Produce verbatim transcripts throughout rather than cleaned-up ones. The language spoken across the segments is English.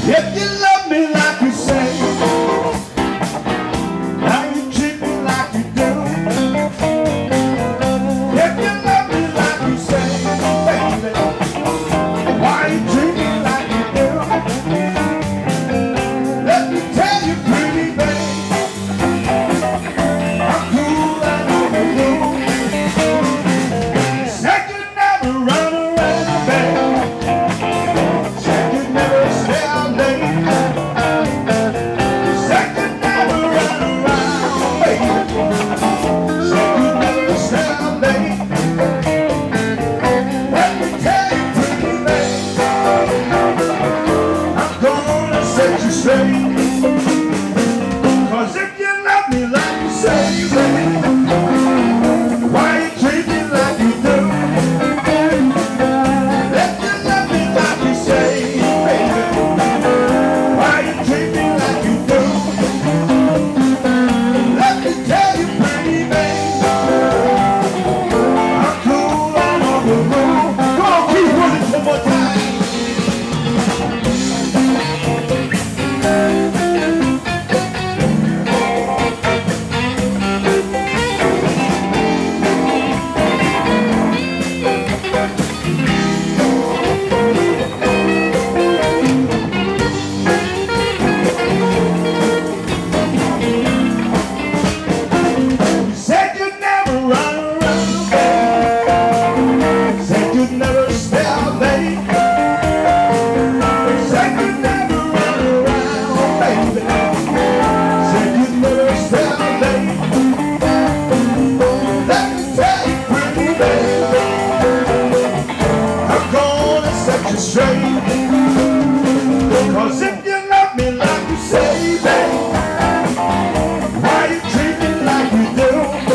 If you love me like you say, now you treat me like you do. If you love me like you say, baby, why you treat me like you do? Let me tell you, pretty baby, I'm cool and on the move. Said you never run around, baby. Said you never stay out late. Said you never run around, baby. Said you never stay out late. Let me tell you, pretty baby, I'm gonna set you straight. Cause if you love me like you say, baby, why you treat me like you do? If you love me like you say, baby, why you treat me like you do? Let me tell you, pretty baby, I'm cool and on the move. Come on, keep running one more time. Said you'd never run around, baby. Said you'd never stay out late. Said you'd never run around, baby. Said you'd never stay out late. Let me tell you, pretty baby, I'm gonna set you straight. Cause if you love me like you say, baby, why you treat me like you do?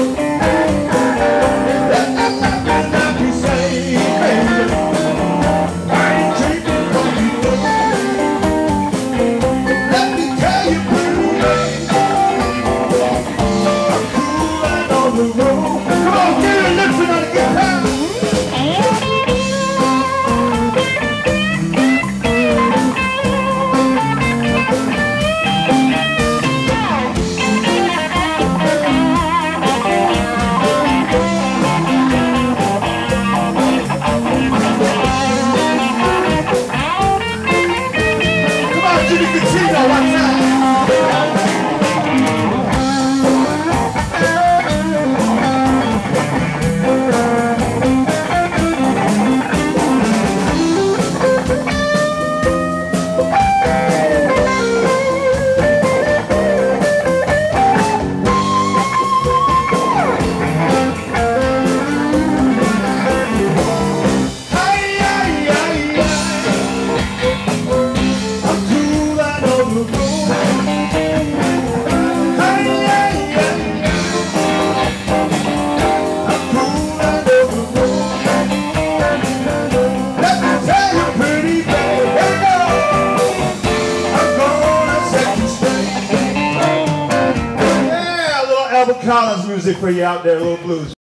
Let me love me like you say, baby, why you treat me like you do? Let me tell you, pretty baby, I'm cool and on the road. Come on, get it, listen on the guitar. Come on, Jimmy Cucino, what's that? Albert Collins music for you out there, a little blues.